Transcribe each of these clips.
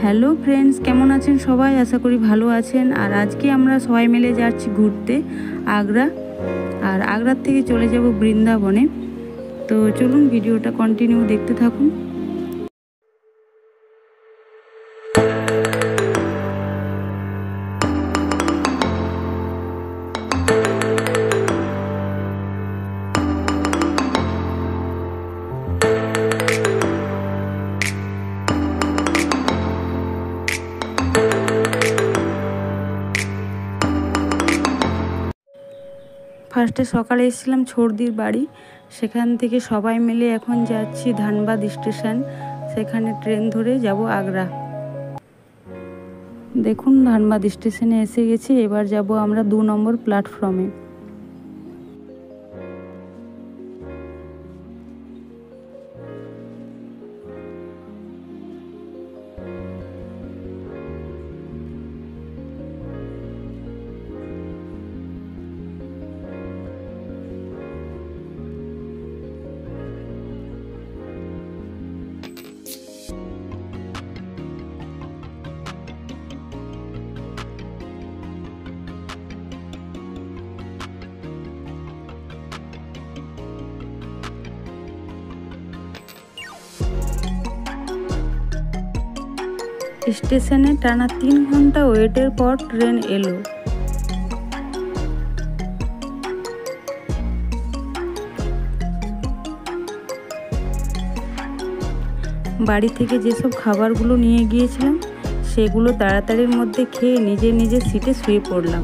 Hello friends, কেমন আছেন সবাই? আশা করি ভালো আছেন। আর আজকে আমরা সবাই মিলে যাচ্ছি ঘুরতে আগ্রা। আর আগ্রার থেকে চলে যাব বৃন্দাবনে। তো চলুন ভিডিওটা কন্টিনিউ দেখতে থাকুন। ফার্স্টে সকালে এসেছিলাম ছর্দির বাড়ি, সেখান থেকে সবাই মিলে এখন যাচ্ছি ধানবাদ স্টেশন। সেখানে ট্রেন ধরে যাব আগ্রা। দেখুন ধানবাদ স্টেশনে এসে গেছি। এবার যাব আমরা 2 নম্বর প্ল্যাটফর্মে। স্টেশনে টানা 3 ঘন্টা ওয়েটের পর ট্রেন এলো। বাড়ি থেকে যেসব খাবারগুলো নিয়ে গিয়েছিলাম সেগুলো তাড়াতাড়ির মধ্যে খেয়ে নিজের সিটে শুয়ে পড়লাম।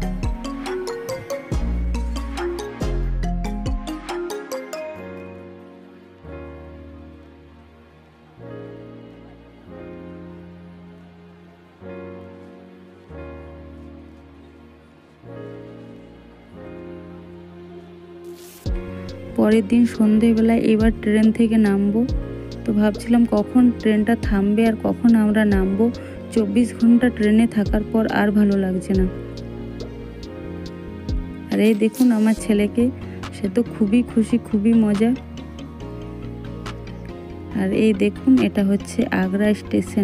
পরের দিন সন্ধেবেলায় এবার ট্রেন থেকে নামবো। তো ভাবছিলাম কখন ট্রেনটা থামবে আর কখন আমরা নামবো। 24 ঘন্টা ট্রেনে থাকার পর আর ভালো লাগছে না। আর এই দেখুন আমার ছেলেকে, সে তো খুবই খুশি, খুবই মজা। আর এই দেখুন এটা হচ্ছে আগ্রা স্টেশন।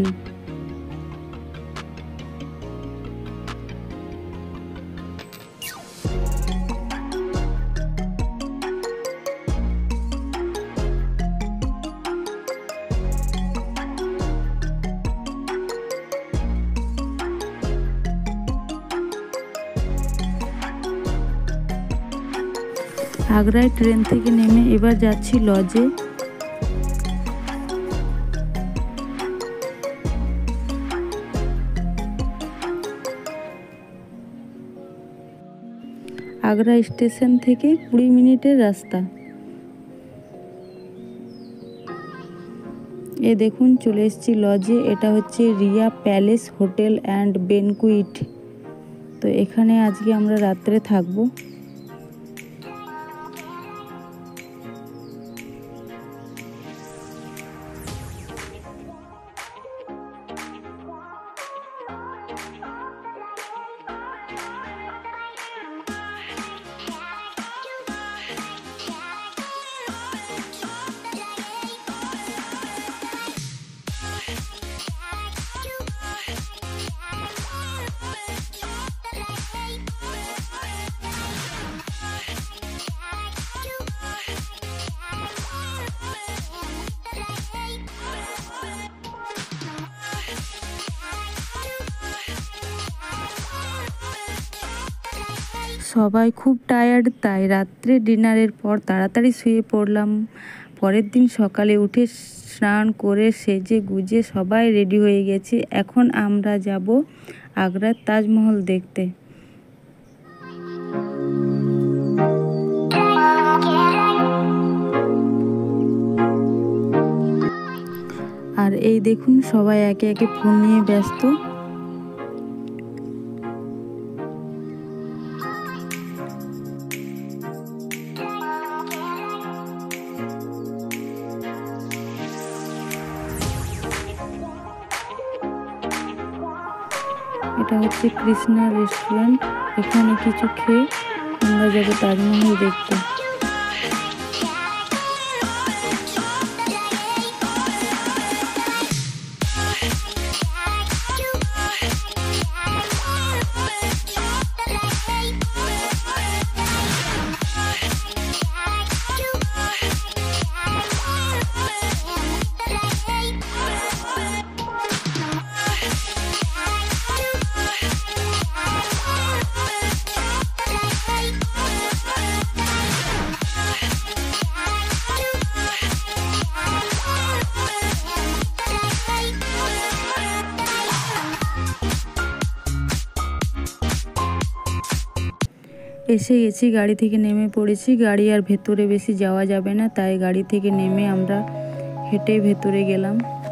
আগ্রায় ট্রেন থেকে নেমে এবার যাচ্ছি লজে। আগ্রা স্টেশন থেকে 20 মিনিটের রাস্তা। এ দেখুন চলে এসেছি লজে। এটা হচ্ছে Riya Palace Hotel and Banquet. তো এখানে আজকে আমরা রাত্রে থাকবো। সবাই খুব টায়ার্ড, তাই রাত্রে ডিনারের পর তাড়াতাড়ি শুয়ে পড়লাম। পরের দিন সকালে উঠে স্নান করে সেজে গুজে সবাই রেডি হয়ে গেছে। এখন আমরা যাব আগ্রার তাজমহল দেখতে। আর এই দেখুন সবাই একে একে ফোন নিয়ে ব্যস্ত। এটা হচ্ছে কৃষ্ণা রেস্টুরেন্ট। এখানে কিছু খেয়ে আমরা যাব তাজমহল দেখতে। এসে গেছি, গাড়ি থেকে নেমে পড়েছি। গাড়ি আর ভেতরে বেশি যাওয়া যাবে না, তাই গাড়ি থেকে নেমে আমরা হেঁটে ভেতরে গেলাম।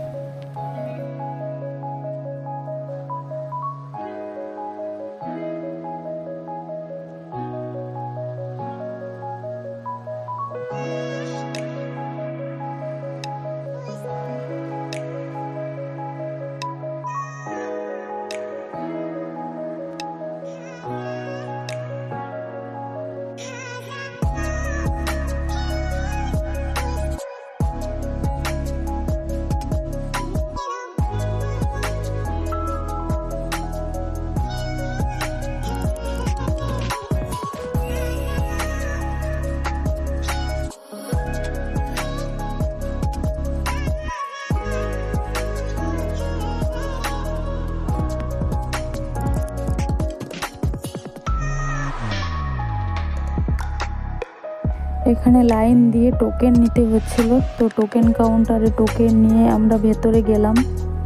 এখানে লাইন দিয়ে টোকেন নিতে হচ্ছিল, তো টোকেন কাউন্টারে টোকেন নিয়ে আমরা ভেতরে গেলাম।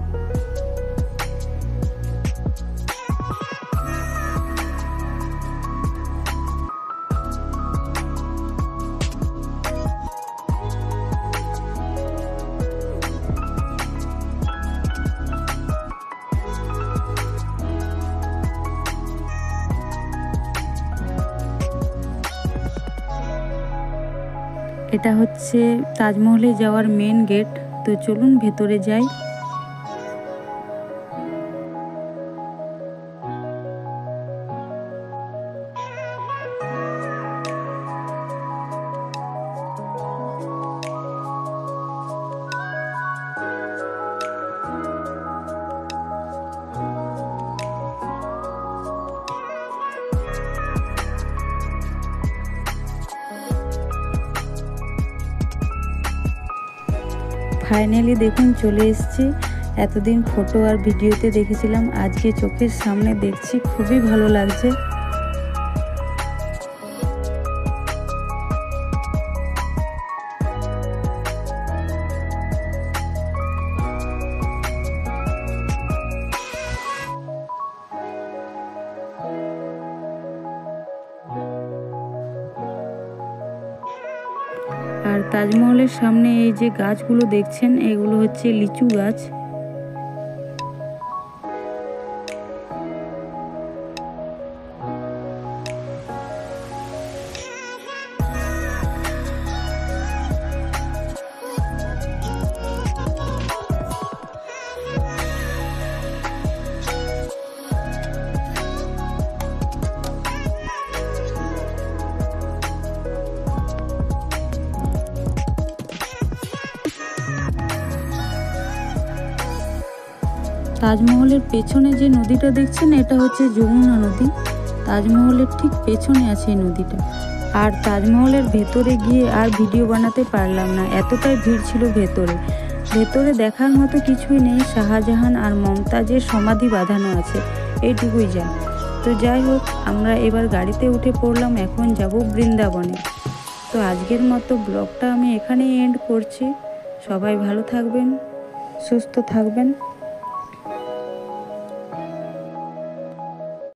এটা হচ্ছে তাজমহলে যাওয়ার মেন গেট, তো চলুন ভেতরে যাই। ফাইনালি দেখুন চলে এসেছি। এতদিন ফটো আর ভিডিওতে দেখেছিলাম, আজকে চোখের সামনে দেখছি, খুবই ভালো লাগছে। আর তাজমহলের সামনে এই যে গাছগুলো দেখছেন, এগুলো হচ্ছে লিচু গাছ। তাজমহলের পেছনে যে নদীটা দেখছেন, এটা হচ্ছে যমুনা নদী। তাজমহলের ঠিক পেছনে আছে এই নদীটা। আর তাজমহলের ভেতরে গিয়ে আর ভিডিও বানাতে পারলাম না, এতটাই ভিড় ছিল ভেতরে। ভেতরে দেখার মতো কিছুই নেই, শাহজাহান আর মমতাজের সমাধি বাঁধানো আছে, এইটুকুই যা। তো যাই হোক, আমরা এবার গাড়িতে উঠে পড়লাম, এখন যাব বৃন্দাবনে। তো আজকের মতো ব্লগটা আমি এখানেই এন্ড করছি। সবাই ভালো থাকবেন, সুস্থ থাকবেন।